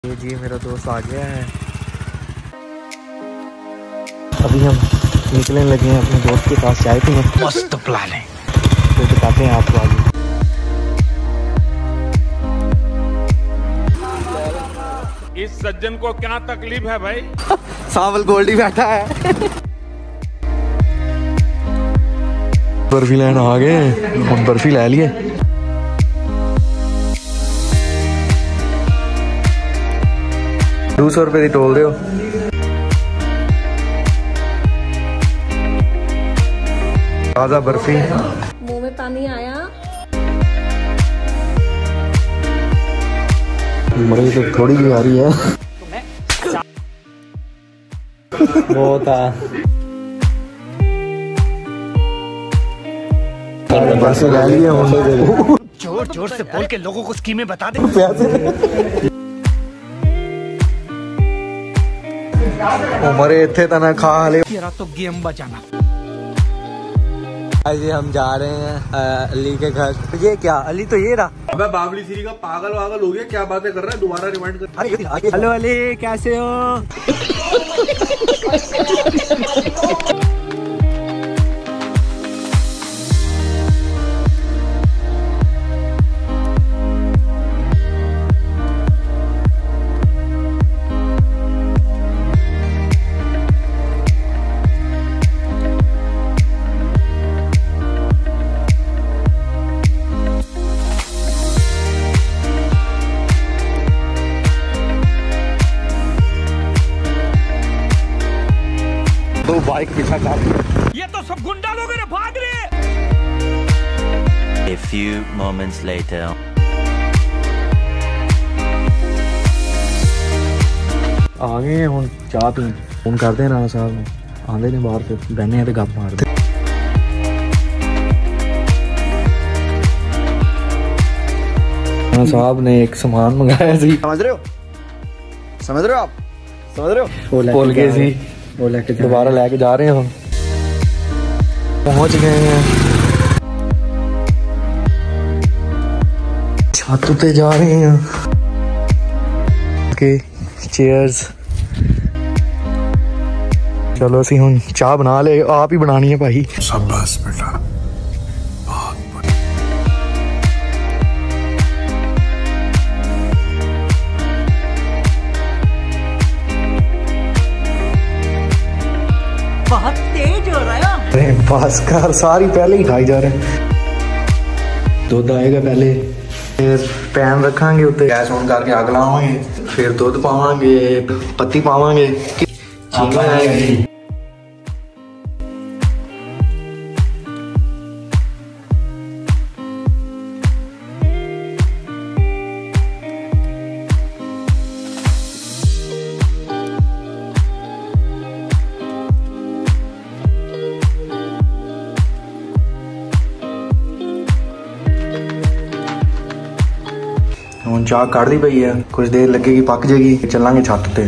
ये जी मेरा दोस्त आ गया है। अभी हम निकलने लगे हैं अपने दोस्त के पास चाय पीने। मस्त प्लान है, तो दिखाते हैं आपको आगे। इस सज्जन को क्या तकलीफ है भाई? सावल गोल्डी बैठा है। बर्फी लेना आ गए, हम बर्फी ले लिए। 200 रुपए की तोल दो। ताजा बर्फी, मुंह में पानी आया। मरी तो थोड़ी भी आ रही है। बहुत बर्फी ले लिए। जोर जोर से बोल के लोगों को स्कीमें बता दे। उमरे इतने तना खा ले। तेरा तो गेम बजाना। आज हम जा रहे हैं अली के घर। ये क्या अली तो ये रहा। अबे बाबली सीरी का पागल वागल हो गया, क्या बातें कर रहा है? दोबारा रिमाइंड कर। हेलो अली, कैसे हो? तो बाइक पीछा कर। ये तो सब गुंडा लोग हैं, भाग रहे हैं। A few moments later. आ गए हैं हम चाह पी। फोन करते हैं राणा साहब ने, आंदे ने बाहर, फिर बहने हैं तो गप मारते। राणा साहब ने एक सामान मंगाया सी। समझ रहे हो आप? समझ रहे हो? बोल गए सी, वो लेके दोबारा लेके जा रहे हैं हम। पहुंच गए हैं, छत पे जा रहे हैं। Okay cheers. चलो असी हुन चाह बना ले। आप ही बनानी है भाई। शाबाश बेटा। बहुत तेज हो रहा है। बस कर, सारी पहले ही खाई जा रहे हैं। दूध आएगा पहले, फिर पैन रखांगे उत्ते, गैस ऑन करके आग लावांगे, फिर दूध पावांगे, पत्ती पावांगे, चीनी आएगी। चाह काट दी पई है, कुछ देर लगेगी, पक जाएगी, चलांगे छत पे।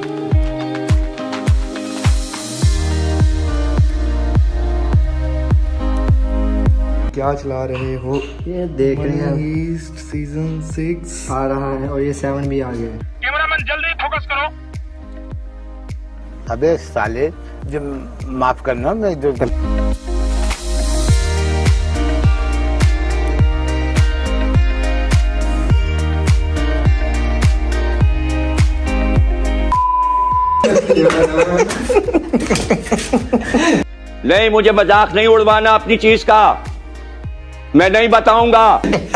क्या चला रहे हो? ये देख रहे हैं ईस्ट सीजन 6 आ रहा है और ये 7 भी आ गया है। कैमरामैन जल्दी फोकस करो। अबे साले, जो माफ करना, मैं जो नहीं, मुझे मजाक नहीं उड़वाना अपनी चीज का, मैं नहीं बताऊंगा।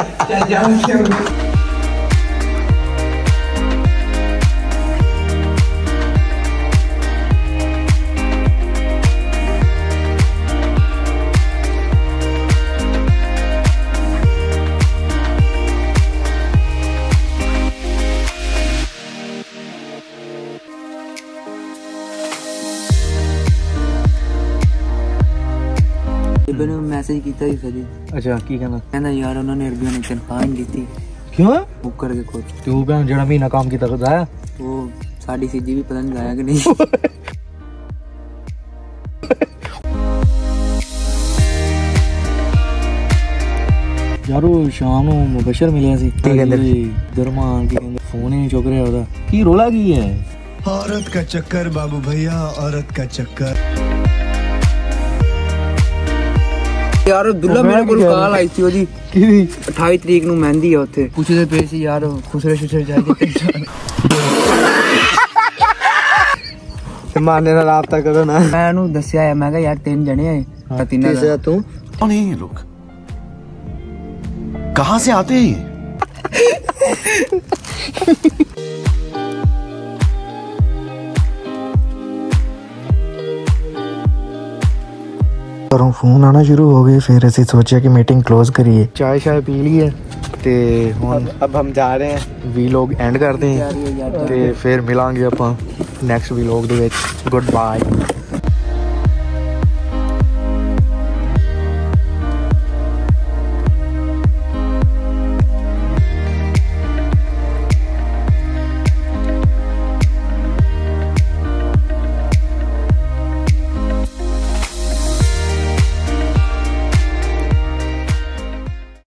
मैंने मैसेज किया ही सजी। अच्छा की कहना? कहना यार उन्होंने अरबियों ने तनख्वाह नहीं दी। क्यों? मुकर के खुद तू भैन जड़ा महीना काम किया खुद आया। वो साड़ी सीधी भी पता नहीं आया कि नहीं। यारो शाम ਨੂੰ ਮੁਬਸ਼ਰ ਮਿਲਿਆ ਸੀ। ਕੀ ਕਹਿੰਦੇ ਦਰਮਾਨ ਕੀ ਕਹਿੰਦੇ फोन ही नहीं चुक रहा ਉਹਦਾ ਕੀ ਰੋਲਾ ਕੀ ਹੈ औरत का चक्कर बाबू भैया औरत का चक्कर ਯਾਰ ਦੁੱਲਾ ਮੇਰੇ ਕੋਲ ਕਾਲ ਆਈ ਸੀ ਉਹਦੀ ਕਿਹਦੀ 28 ਤਰੀਕ ਨੂੰ ਮਹਿੰਦੀ ਆ ਉੱਥੇ ਪੁੱਛਦੇ ਪਏ ਸੀ ਯਾਰ ਖੁਸਰੇ ਸ਼ੁਸਰੇ ਜਾ ਕੇ ਤੇ ਮਾਨੇ ਨਾਲ ਰਾਬਤਾ ਕਰੋ ਨਾ ਮੈਂ ਉਹਨੂੰ ਦੱਸਿਆ ਹੈ ਮੈਂ ਕਿਹਾ ਯਾਰ 3 ਜਣੇ ਆਏ ਤਿੰਨਾਂ ਦਾ ਤੂੰ कौन है ये लोग कहाँ से आते हैं ये ਘਰੋਂ ਫੋਨ ਆਣਾ ਸ਼ੁਰੂ ਹੋ ਗਏ ਫਿਰ ਅਸੀਂ ਸੋਚਿਆ ਕਿ ਮੀਟਿੰਗ ਕਲੋਜ਼ ਕਰੀਏ ਚਾय शाय पी ली है ਤੇ ਹੁਣ अब हम जा रहे हैं ਵੀਲੋਗ ਐਂਡ ਕਰਦੇ ਹਾਂ ਤੇ ਫਿਰ ਮਿਲਾਂਗੇ ਆਪਾਂ ਨੈਕਸਟ ਵੀਲੋਗ ਦੇ ਵਿੱਚ ਗੁੱਡ ਬਾਏ